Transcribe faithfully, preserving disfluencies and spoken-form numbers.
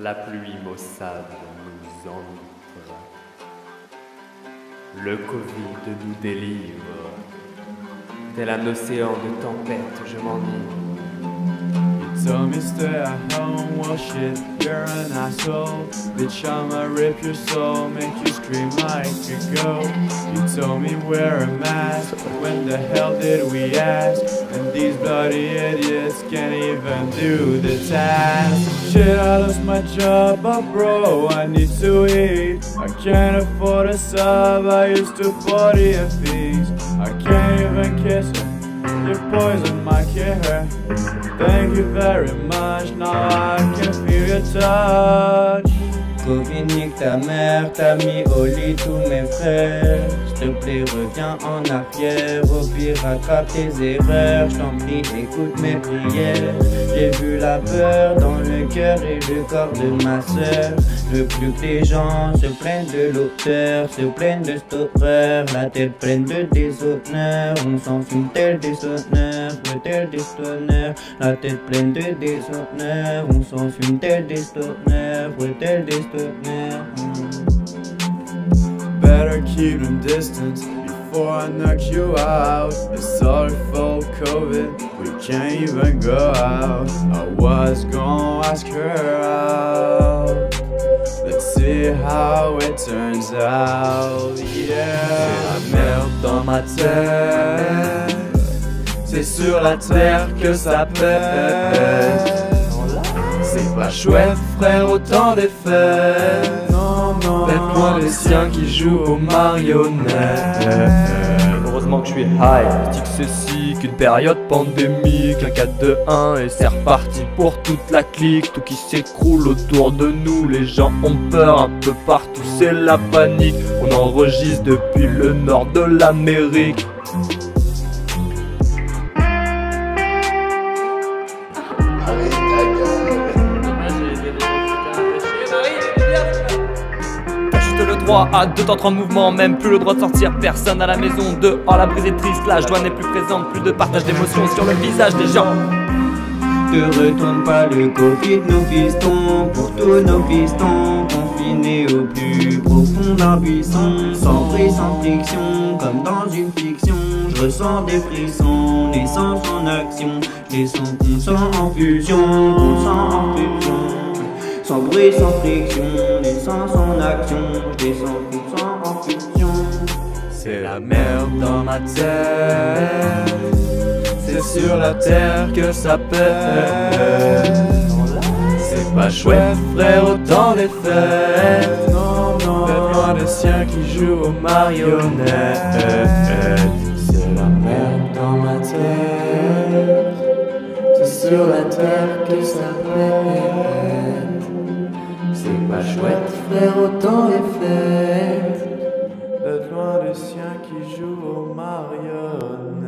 la pluie maussade nous enivre. Le Covid nous délivre. Tel un océan de tempête, je m'enivre. You told me stay at home, well shit, you're an asshole. Bitch, I'ma rip your soul, make you scream like a goat. You told me wear a mask, when the hell did we ask? And these bloody idiots can't even do the task. Shit, I lost my job, but bro, I need to eat. I can't afford a sub, I used to party at fees. I can't even kiss her, you poison my care. Thank you very much, now I can feel your touch. Covid nique ta mère, t'as mis au lit tous mes frères. S'il te plaît reviens en arrière, au pire rattrape tes erreurs. J't'en prie écoute mes prières. J'ai vu la peur dans le cœur et le corps de ma sœur. Je veux plus que les gens se plaignent de l'auteur, se plaignent de cette horreur. La tête pleine de déshonneur, on s'en fout tel déshonneur, ouais tel déshonneur. La tête pleine de déshonneur, on s'en fout tel déshonneur, ouais tel déshonneur. Better keep them distance before I knock you out. It's all for COVID, we can't even go out. I was gonna ask her out, let's see how it turns out. Yeah, c'est la merde dans ma tête, c'est sur la terre que ça pète. C'est pas chouette frère, autant des fêtes. Non, non, bête-moi les siens qui jouent aux marionnettes. Heureusement que je suis high, je dis que ceci qu'une période pandémique. Un quatre deux un et c'est reparti pour toute la clique. Tout qui s'écroule autour de nous, les gens ont peur un peu partout, c'est la panique. On enregistre depuis le nord de l'Amérique. Le droit à deux temps trois mouvements, même plus le droit de sortir, personne à la maison, dehors la brise est triste, la joie n'est plus présente, plus de partage d'émotions sur le visage des gens. Ne retourne pas le Covid, nos fistons, pour tous nos fistons, confinés au plus profond d'un buisson, sans bruit, sans friction, comme dans une fiction. Je ressens des frissons, les sens en action, les sens qu'on sent en fusion, qu'on sent en fusion. Sans bruit, sans friction, les sens en action, les sens qu'on sent en fusion. C'est la merde dans ma tête, c'est sur la terre que ça pète. C'est pas chouette frère, autant des fêtes. Non, non, bête-moi des siens qui jouent aux marionnettes. C'est la merde dans ma tête, c'est sur la terre que ça pète. C'est pas chouette frère, autant les fêtes. D'être loin des siens qui jouent aux marionnettes.